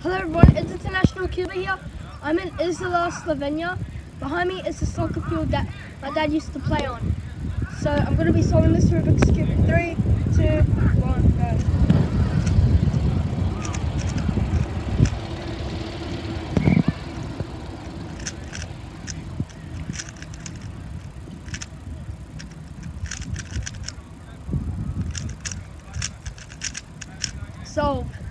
Hello everyone, it's International Cuba here. I'm in Izola, Slovenia. Behind me is the soccer field that my dad used to play on. So I'm going to be solving this Rubiks Cube in 3, 2, 1, go. Solve.